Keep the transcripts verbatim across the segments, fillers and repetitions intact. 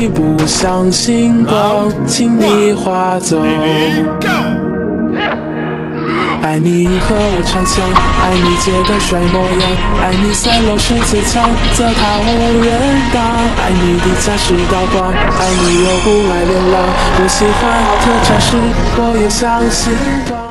你不像星光，请你划走。爱你和我唱腔，爱你街头帅模样，爱你三楼是最强，则他无人挡。爱你的家世高光，爱你又不爱流浪。我喜欢特产时，我也像星光。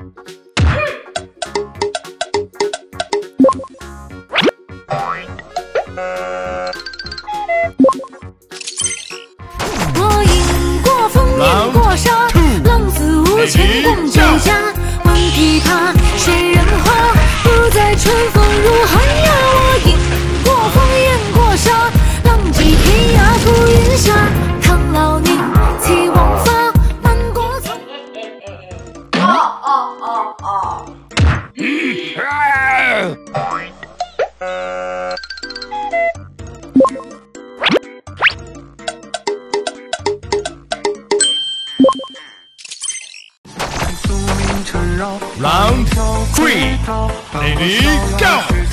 我饮过风，饮过沙，浪子无情共酒家。闻琵琶，谁人花？不再春风如寒鸦。我饮过风，饮过沙，浪迹天涯浮云下。唐老宁，起王发，满国草。哦哦哦哦。 Round three, ready, go!